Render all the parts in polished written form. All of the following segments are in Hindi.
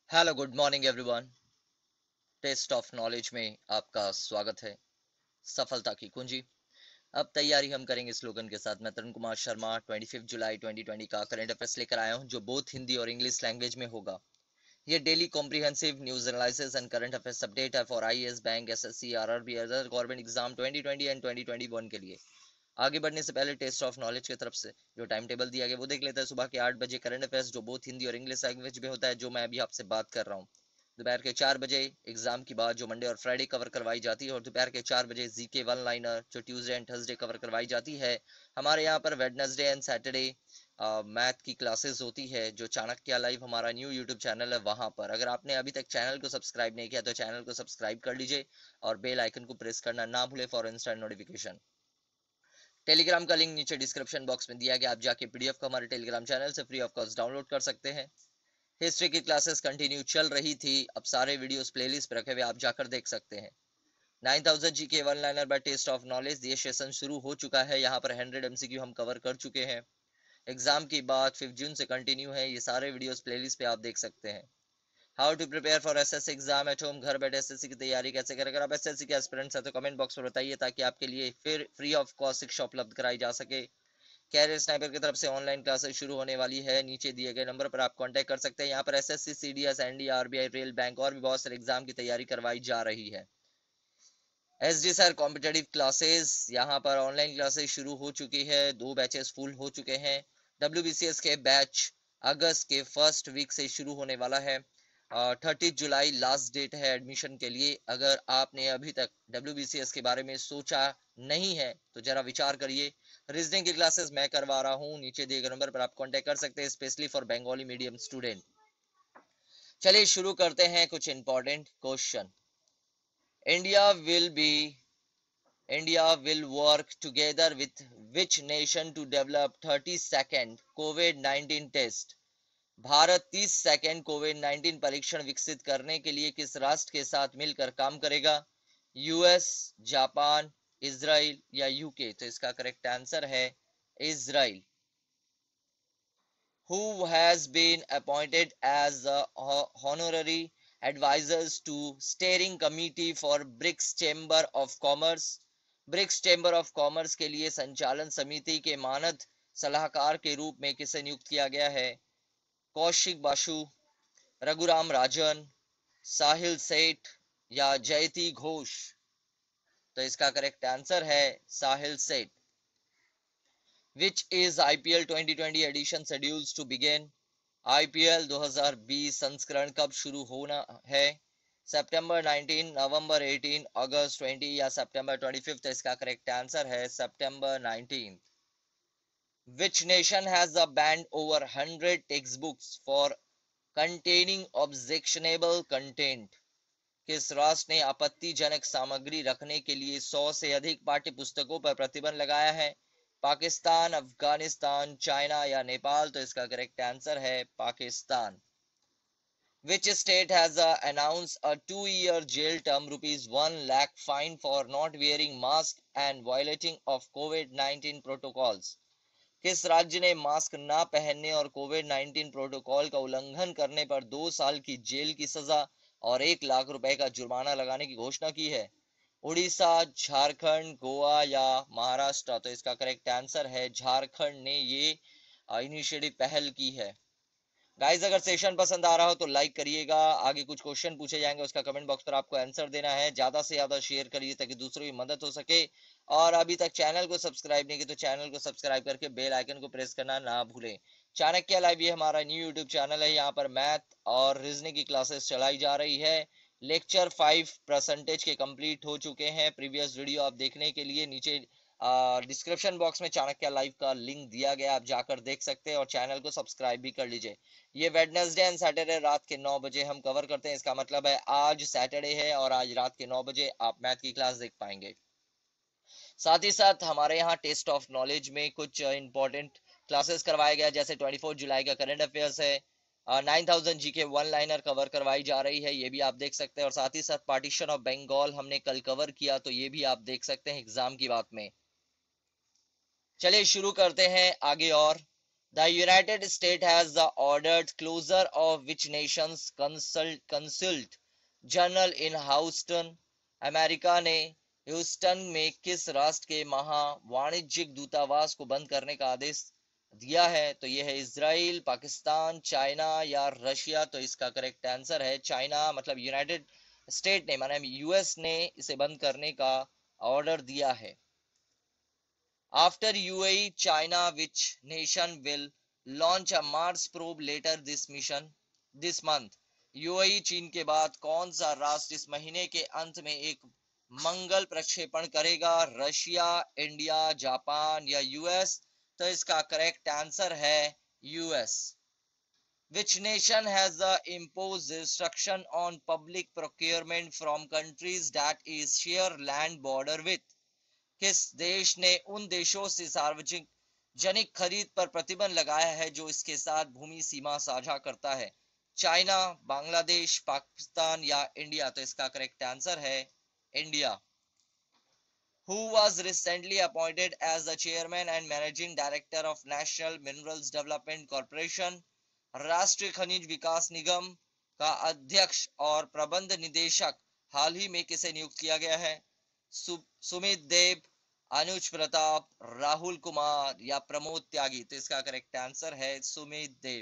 Hello good morning everyone. Test of knowledge में आपका स्वागत है। सफलता की कुंजी। अब तैयारी हम करेंगे स्लोगन के साथ। मैं तरुण कुमार शर्मा 25 जुलाई 2020 का करंट अफेयर्स लेकर आया हूं, जो बोथ हिंदी और इंग्लिश लैंग्वेज में होगा। ये daily comprehensive news analysis and current affairs update है for IAS, bank, SSC, RRB, other government exam 2020 and 2021 के लिए। आगे बढ़ने से पहले टेस्ट ऑफ नॉलेज की तरफ से जो टाइम टेबल दिया गया वो देख लेते हैं। सुबह के 8 बजे करंट अफेयर्स, जो बोथ हिंदी और इंग्लिश लैंग्वेज में होता है, जो मैं अभी आपसे बात कर रहा हूँ। दोपहर के 4 बजे एग्जाम की बात, जो मंडे और फ्राइडे कवर करवाई जाती है। और दोपहर के 4 बजे जीके वन लाइनर, जो ट्यूसडे एंड थर्सडे कवर करवाई जाती है। हमारे यहाँ पर वेडनेसडे एंड सैटरडे मैथ की क्लासेस होती है, जो चाणक्य लाइव हमारा न्यू यूट्यूब चैनल है वहां पर। अगर आपने अभी तक चैनल को सब्सक्राइब नहीं किया तो चैनल को सब्सक्राइब कर लीजिए और बेल आइकन को प्रेस करना ना भूले फॉर इंस्टेंट नोटिफिकेशन। टेलीग्राम का लिंक नीचे डिस्क्रिप्शन बॉक्स में दिया गया, आप जाके पीडीएफ को हमारे टेलीग्राम चैनल से फ्री ऑफ कॉस्ट डाउनलोड कर सकते हैं। हिस्ट्री की क्लासेस कंटिन्यू चल रही थी, अब सारे वीडियोस प्लेलिस्ट पर रखे हुए आप जाकर देख सकते हैं। 9000 G K one liner by test of knowledge, ये सेशन शुरू हो चुका है। यहाँ पर 100 एमसीक्यू हम कवर कर चुके हैं। एग्जाम की बात 5 जून से कंटिन्यू है, ये सारे वीडियोस प्लेलिस्ट पे आप देख सकते हैं। How to prepare for SSC exam at home, घर बैठे एसएससी की तैयारी कैसे करें। अगर आप एसएससी के एस्पिरेंट्स हैं तो कमेंट बॉक्स में बताइए, ताकि आपके लिए फिर फ्री ऑफ कॉस्ट शिक्षा उपलब्ध कराई जा सके। कैरियर स्नाइपर की तरफ से ऑनलाइन क्लासेस शुरू होने वाली है। नीचे दिए गए नंबर पर आप कांटेक्ट कर सकते हैं। यहाँ पर SSC, CDS, NDA, RBI, rail, bank और भी बहुत सारे एग्जाम की तैयारी करवाई जा रही है। एसडी सर कॉम्पिटेटिव क्लासेस, यहाँ पर ऑनलाइन क्लासेस शुरू हो चुकी है। 2 बैचेस फुल हो चुके हैं। डब्ल्यूबीसीएस के बैच अगस्त के फर्स्ट वीक से शुरू होने वाला है। 30 जुलाई लास्ट डेट है एडमिशन के लिए। अगर आपने अभी तक डब्ल्यूबीसीएस के बारे में सोचा नहीं है तो जरा विचार करिए। रीजनिंग की क्लासेस मैं करवा रहा हूँ, नीचे दिए गए नंबर पर आप कांटेक्ट कर सकते हैं, specially for Bengali medium student. चलिए शुरू करते हैं कुछ important question. India will be India will work together with which nation to develop 30-second COVID-19 test? भारत 30 सेकेंड कोविड-19 परीक्षण विकसित करने के लिए किस राष्ट्र के साथ मिलकर काम करेगा? यूएस, जापान, इजराइल या यूके? तो इसका करेक्ट आंसर है Israel. Who has been appointed as the honorary advisors to steering committee for BRICS chamber of commerce? BRICS chamber of commerce के लिए संचालन समिति के मानद सलाहकार के रूप में किसे नियुक्त किया गया है? कौशिक बासु, रघुराम राजन, साहिल सेठ या जयती घोष? तो इसका करेक्ट आंसर है साहिल सेठ। Which is IPL 2020 edition schedules to begin? IPL 2020 संस्करण कब शुरू होना है? सितंबर 19, नवंबर 18, अगस्त 20 या सितंबर 25? इसका करेक्ट आंसर है सितंबर 19। Which nation has banned over 100 textbooks for containing objectionable content? किस राष्ट्र ने आपत्तिजनक सामग्री रखने के लिए 100 से अधिक पाठ्य पुस्तकों पर प्रतिबंध लगाया है? पाकिस्तान, अफगानिस्तान, चाइना या नेपाल? तो इसका करेक्ट आंसर है Pakistan. Which state has announced a 2-year jail term, ₹1 lakh fine for not wearing mask and violating of COVID-19 protocols? किस राज्य ने मास्क ना पहनने और कोविड-19 प्रोटोकॉल का उल्लंघन करने पर 2 साल की जेल की सजा और 1 लाख रुपए का जुर्माना लगाने की घोषणा की है? उड़ीसा, झारखंड, गोवा या महाराष्ट्र? तो इसका करेक्ट आंसर है झारखंड ने ये इनिशिएटिव पहल की है। गाइस, अगर सेशन पसंद आ रहा हो तो लाइक करिएगा। आगे कुछ क्वेश्चन पूछे जाएंगे, उसका कमेंट बॉक्स पर आपको आंसर देना है। ज्यादा से ज्यादा शेयर करिए ताकि दूसरों की मदद हो सके। और अभी तक चैनल को सब्सक्राइब नहीं किया तो चैनल को सब्सक्राइब करके बेल आइकन को प्रेस करना ना भूलें। चाणक्य लाइव ये हमारा न्यू यूट्यूब चैनल है, यहाँ पर मैथ और रीजनिंग की क्लासेस चलाई जा रही है। लेक्चर 5% के कंप्लीट हो चुके हैं। प्रीवियस वीडियो आप देखने के लिए नीचे डिस्क्रिप्शन बॉक्स में चाणक्य लाइव का लिंक दिया गया, आप जाकर देख सकते हैं और चैनल को सब्सक्राइब भी कर लीजिए। ये वेडनेसडे एंड सैटरडे रात के 9 बजे हम कवर करते हैं। इसका मतलब है आज सैटरडे है और आज रात के 9 बजे आप मैथ की क्लास देख पाएंगे। साथ ही साथ हमारे यहाँ टेस्ट ऑफ नॉलेज में कुछ इंपॉर्टेंट क्लासेस करवाया गया, जैसे 24 जुलाई का करंट अफेयर्स है। 9000 G K one liner cover करवाई जा रही है, ये भी आप देख सकते हैं। और साथ ही साथ पार्टीशन ऑफ बंगाल हमने कल कवर किया, तो ये भी आप देख सकते हैं एग्जाम की बात में। चलिए शुरू करते हैं आगे। और The United States has ordered closure of which nation's consulate general in Houston? America ने ह्यूस्टन में किस राष्ट्र के महा वाणिज्यिक दूतावास को बंद करने का आदेश दिया है? तो यह है इजराइल, पाकिस्तान, चाइना या रशिया। तो इसका करेक्ट आंसर है चाइना, मतलब यूनाइटेड स्टेट ने माने यूएस ने इसे बंद करने का ऑर्डर दिया है। After UAE, China, which nation will launch a Mars probe later this month? UAE चीन के बाद कौन सा राष्ट्र इस महीने के अंत में एक मंगल प्रक्षेपण करेगा? रशिया, इंडिया, जापान या यूएस? तो इसका करेक्ट आंसर है US. Which nation has imposed restriction on public procurement from countries that is share land border with? किस देश ने उन देशों से सार्वजनिक खरीद पर प्रतिबंध लगाया है जो इसके साथ भूमि सीमा साझा करता है? चाइना, बांग्लादेश, पाकिस्तान या इंडिया? तो इसका करेक्ट आंसर है India. Who was recently appointed as the chairman and managing director of National Minerals Development Corporation? राष्ट्रीय खनिज विकास निगम का अध्यक्ष और प्रबंध निदेशक हाल ही में किसे नियुक्त किया गया है? सुमित देव, अनुज प्रताप, राहुल कुमार या प्रमोद त्यागी? तो इसका करेक्ट आंसर है Sumit Dev.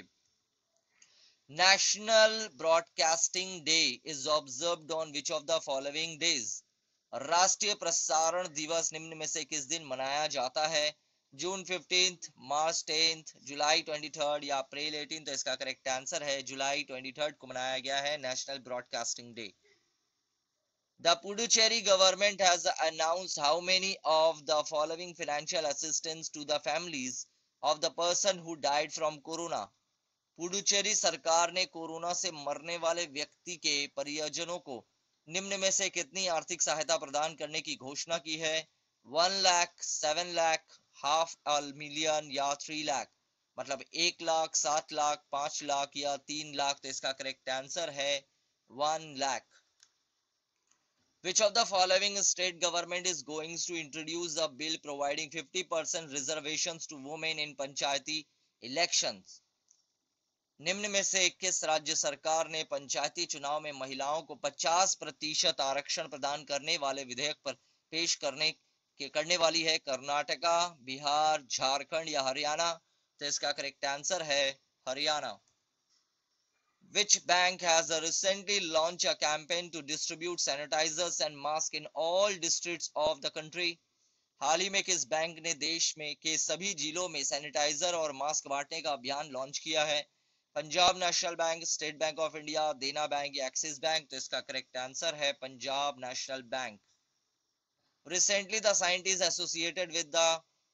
National broadcasting day is observed on which of the following days? राष्ट्रीय प्रसारण दिवस निम्न में से किस दिन मनाया जाता है? जून 15, मार्च 10, जुलाई 23 या अप्रैल 18? तो इसका करेक्ट आंसर है जुलाई 23 को मनाया गया है national broadcasting day. The Puducherry government has announced how many of the following financial assistance to the families of the person who died from corona? Puducherry सरकार ने कोरोना से मरने वाले व्यक्ति के परिजनों को निम्न में से कितनी आर्थिक सहायता प्रदान करने की घोषणा की है? 1 lakh, 7 lakh, half a million या 3 लाख? मतलब 1 लाख, 7 लाख, 5 लाख या 3 लाख? तो इसका करेक्ट आंसर है 1 lakh. Which of the following state government is going to introduce a bill providing 50% reservations to women in Panchayati elections? निम्न में से किस राज्य सरकार ने पंचायती चुनाव में महिलाओं को 50% आरक्षण प्रदान करने वाले विधेयक पर पेश करने वाली है? कर्नाटका, बिहार, झारखंड या हरियाणा? तो इसका करेक्ट आंसर है Haryana. Which bank has recently launched a campaign to distribute sanitizers and masks in all districts of the country? हाल ही में किस बैंक ने देश में के सभी जिलों में सैनिटाइजर और मास्क बांटने का अभियान लॉन्च किया है? Punjab national bank, state bank of India, Dena bank या एक्सिस बैंक? तो इसका करेक्ट आंसर है Punjab national bank. Recently, the scientists associated with the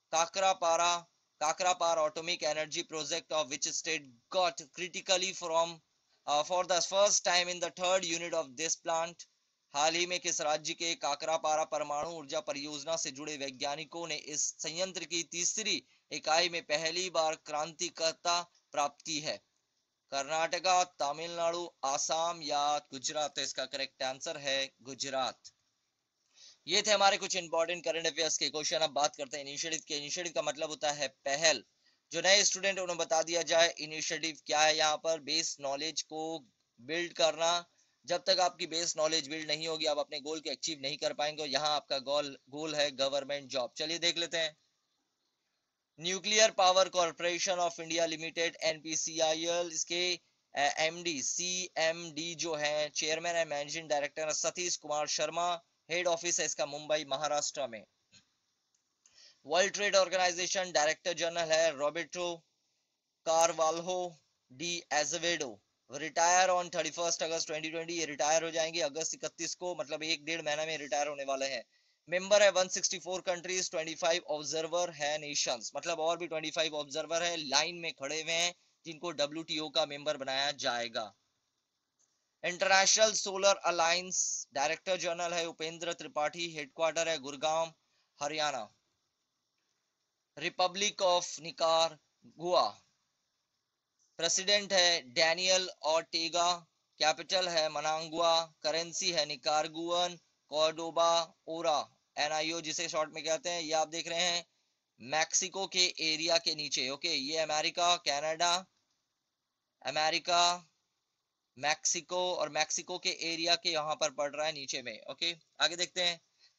Kakrapar atomic energy project of which state got critically from for the first time in the third unit of this plant? हाल ही में किस राज्य के काकरापारा परमाणु ऊर्जा परियोजना से जुड़े वैज्ञानिकों ने इस संयंत्र की तीसरी इकाई में पहली बार क्रांतिकता प्राप्त की है? कर्नाटका, तमिलनाडु, आसाम या गुजरात? तो इसका करेक्ट आंसर है गुजरात। ये थे हमारे कुछ इंपॉर्टेंट करंट अफेयर्स के क्वेश्चन। अब बात करते हैं इनिशिएटिव के। इनिशिएटिव का मतलब होता है पहल। जो नए स्टूडेंट उन्हें बता दिया जाए इनिशिएटिव क्या है। यहाँ पर बेस नॉलेज को बिल्ड करना। जब तक आपकी बेस नॉलेज बिल्ड नहीं होगी आप अपने गोल को अचीव नहीं कर पाएंगे। यहाँ आपका गोल है गवर्नमेंट जॉब। चलिए देख लेते हैं। Nuclear power corporation of India limited NPCIL, इसके एमडी सीएमडी जो है chairman and managing director Satish Kumar Sharma. Head office है इसका मुंबई महाराष्ट्र में। World trade organization director general है Roberto Carvalho de Azevedo. Retire on 31 अगस्त 2020, ये रिटायर हो जाएंगे अगस्त 31 को, मतलब 1-1.5 महीना में रिटायर होने वाले हैं। मेंबर है 164 कंट्रीज, 25 ऑब्जर्वर है नेशंस, मतलब और भी 25 ऑब्जर्वर है लाइन में खड़े हुए हैं जिनको WTO का मेंबर बनाया जाएगा। International solar alliance director general है उपेंद्र त्रिपाठी। हेडक्वार्टर है Gurgaon, Haryana. Republic of Nicaragua, president है डैनियल ऑर्टेगा। कैपिटल है मनांगुआ। करेंसी है निकारागुअन कॉर्डोबा ओरा, NIO जिसे शॉर्ट में कहते हैं। ये आप देख रहे हैं मैक्सिको के एरिया के नीचे। ओके, ये अमेरिका, कनाडा, अमेरिका, मैक्सिको और मैक्सिको के एरिया के यहाँ पर पड़ रहा है नीचे में। ओके, आगे देखते हैं।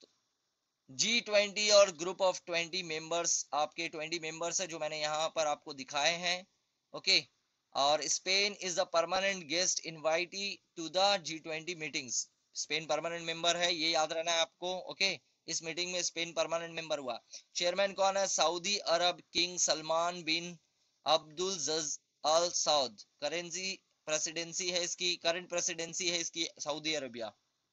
G20 और ग्रुप ऑफ 20 मेंबर्स, आपके 20 मेंबर्स है जो मैंने यहाँ पर आपको दिखाए हैं। ओके, और Spain is the permanent guest invitee to the G20 meetings. Spain permanent member है, ये याद रहना है आपको। ओके, इस मीटिंग में स्पेन परमानेंट मेंबर हुआ। चेयरमैन कौन है? Saudi Arab king Salman bin Abdul al Saud. Currency presidency है इसकी, करंट प्रेसिडेंसी है इसकी सऊदी अरबिया।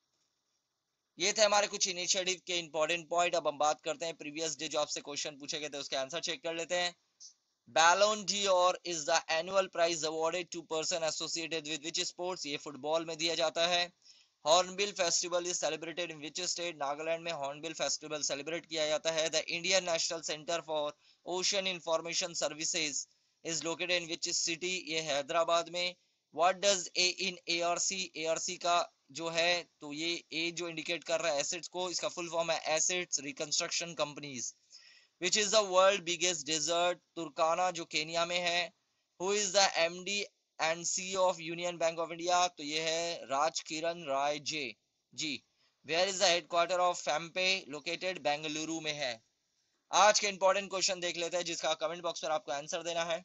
ये थे हमारे कुछ इनिशिएटिव के इंपॉर्टेंट पॉइंट। अब हम बात करते हैं प्रीवियस डे जो आपसे क्वेश्चन पूछे गए थे उसके आंसर चेक कर लेते हैं। Ballon d'Or is the annual prize awarded to person associated with which sports? ये फुटबॉल में दिया जाता है। Hornbill festival is celebrated in which state? Nagaland में हॉर्नबिल फेस्टिवल सेलिब्रेट किया जाता है। The Indian national centre for ocean information services is located in which city? ये हैदराबाद में। What does a in ARC? ARC का जो है तो ये ए जो इंडिकेट कर रहा है एसेट्स को, इसका फुल फॉर्म है assets reconstruction companies. Which is the world biggest desert? Turkana जो केनिया में है। Who is the MD and C of union bank of India? तो ये है Raj Kiran Rai J ji. Where is the headquarter of फैम्पे? लोकेटेड बेंगलुरु में है। आज के इंपॉर्टेंट क्वेश्चन देख लेते हैं जिसका कमेंट बॉक्स पर आपको आंसर देना है।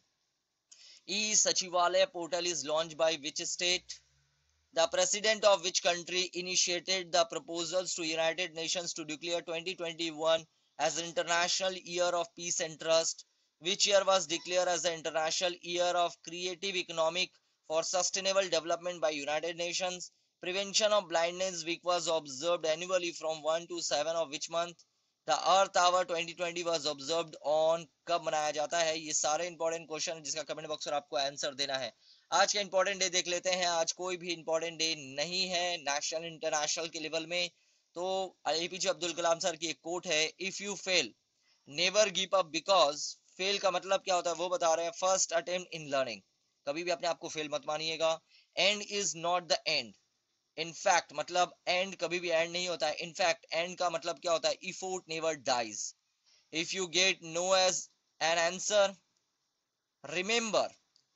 E Sachivalaya portal is launch by which state? The president of which country initiated the proposals to United Nations to declare 2021 as International Year of Peace and Trust? Which year was declared as the International Year of Creative Economic for Sustainable Development by United Nations? Prevention of Blindness Week was observed annually from 1 to 7 of which month? The Earth Hour 2020 was observed on कब मनाया जाता है? ये सारे इंपॉर्टेंट क्वेश्चन जिसका कमेंट बॉक्स पर आपको आंसर देना है। आज का इंपॉर्टेंट डे देख लेते हैं। आज कोई भी इंपॉर्टेंट डे नहीं है नेशनल इंटरनेशनल के लेवल में। तो एपीजे अब्दुल कलाम सर की एक कोट है, if you fail never give up, because fail का मतलब क्या होता है वो बता रहे हैं, फर्स्ट अटेम्प्ट इन लर्निंग। कभी भी अपने आप को फेल मत मानिएगा। End is not the end. In fact मतलब एंड कभी भी एंड नहीं होता है। इनफैक्ट एंड का मतलब क्या होता है? Effort never dies. If you get no as an answer, remember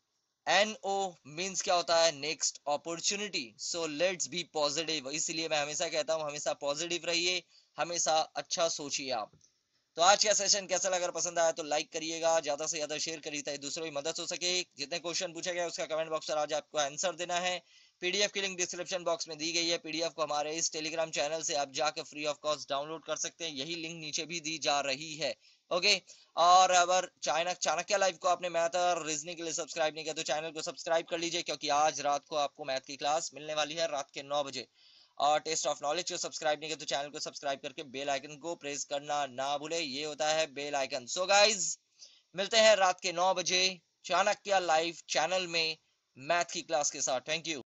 NO means क्या होता है? Next opportunity. So let's be positive. इसलिए मैं हमेशा कहता हूं हमेशा पॉजिटिव रहिए, हमेशा अच्छा सोचिए आप। तो आज का सेशन कैसा लगा? अगर पसंद आया तो लाइक करिएगा, ज्यादा से ज्यादा शेयर करिए ताकि दूसरों की मदद हो सके। जितने क्वेश्चन पूछे गए उसका कमेंट बॉक्स पर आज आपको आंसर देना है। पीडीएफ की लिंक डिस्क्रिप्शन बॉक्स में दी गई है। पीडीएफ को हमारे इस टेलीग्राम चैनल से आप जाकर फ्री ऑफ कॉस्ट डाउनलोड कर सकते हैं। यही लिंक नीचे भी दी जा रही है। ओके, और अगर चाणक्य लाइव को आपने मैथ और रीजनिंग के लिए सब्सक्राइब नहीं किया तो चैनल को सब्सक्राइब कर लीजिए, क्योंकि आज रात को आपको मैथ की क्लास मिलने वाली है रात के 9 बजे। और टेस्ट ऑफ नॉलेज को सब्सक्राइब नहीं किया तो चैनल को सब्सक्राइब करके बेल आइकन को प्रेस करना ना भूले। ये होता है बेल आइकन। सो गाइज, मिलते हैं रात के 9 बजे चाणक्य लाइव चैनल में मैथ की क्लास के साथ। Thank you.